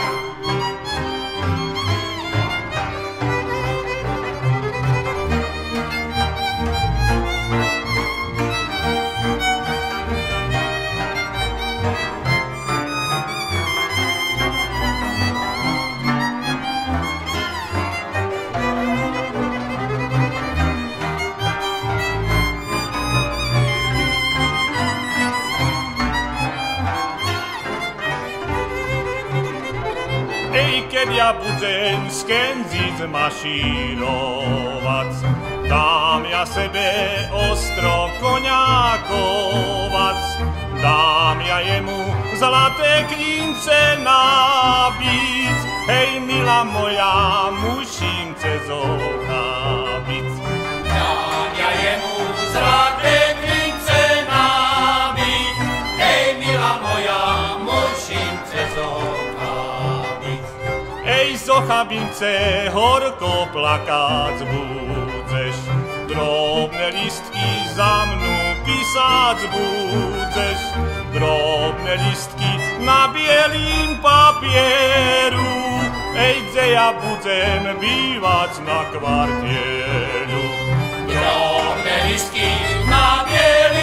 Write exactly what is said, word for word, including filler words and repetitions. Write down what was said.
Keď ja budem z Kenzic mašírovac, dám ja sebe ostro koňákovac, dám ja jemu zlaté klince nabiť. Hej, milá moja, musím cez oka byť. Dám ja jemu zlaté klince nabiť. Hej, milá moja, musím cez oka byť. Ej, zochabince, horko plakať budeš, drobné listky za mnu písať budeš, drobné listky na bielým papieru. Ej, kde ja budem bývať na kvartieru. Drobné listky na bielým